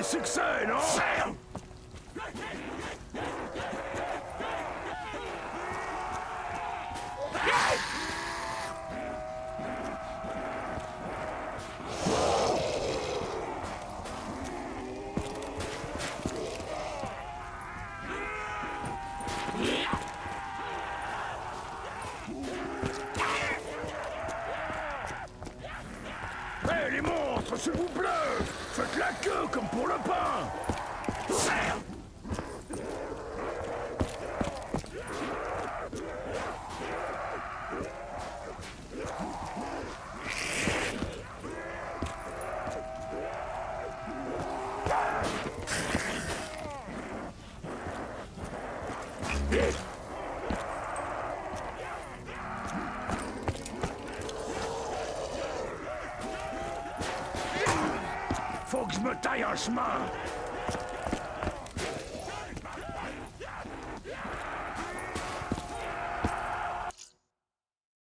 succès, non? Hé, les monstres, s'il vous plaît! Faites la queue comme pour le pain! Faut que je me taille un chemin.